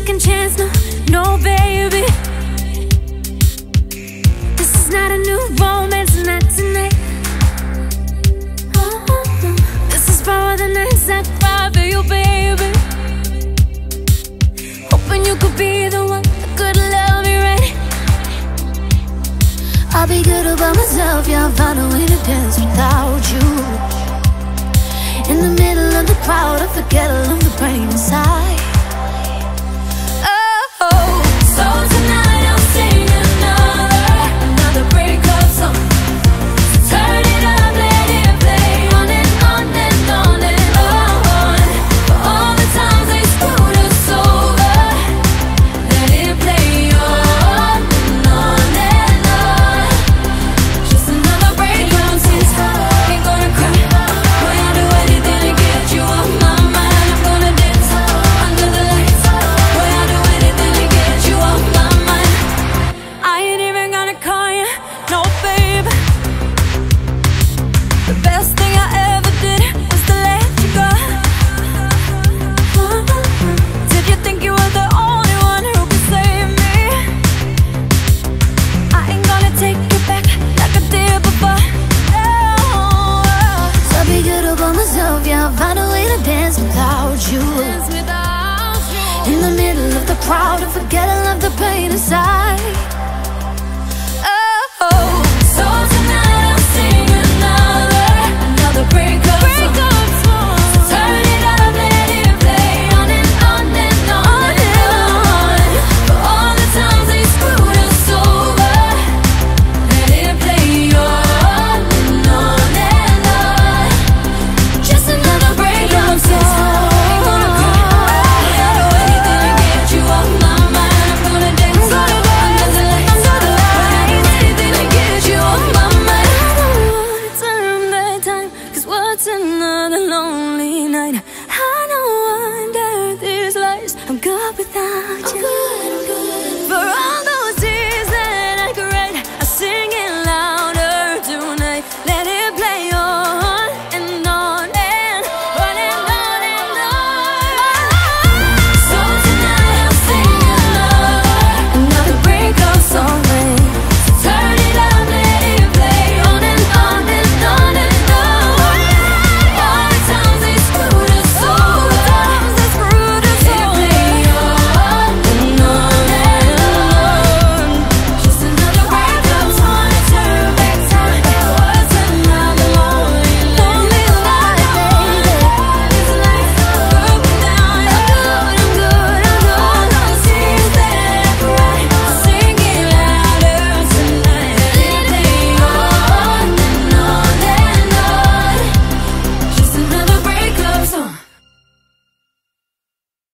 second chance, no, no, baby. This is not a new romance, not tonight. This is for the nights I cry for you, baby. Hoping you could be the one that could love me right. I'll be good about myself, yeah, I'll find a way to dance without you. In the middle of the crowd, I forget all of the pain inside. Oh, so tonight I'll sing another breakup song. So turn it up, let it play on and on and on and on. For all the times they screwed us over, let it play on and on and on. Just another breakup song. Ain't gonna cry, boy, I'll do anything to get you off my mind. I'm gonna dance under the lights, boy, I'll do anything to get you off my mind. I ain't even gonna call you, no babe. The best thing I ever did was to let you go. Did you think you were the only one who could save me? I ain't gonna take you back like I did before. No. So I'll be good about myself, yeah, I'll find a way to dance without you. In the middle of the crowd, I forget all of the pain inside.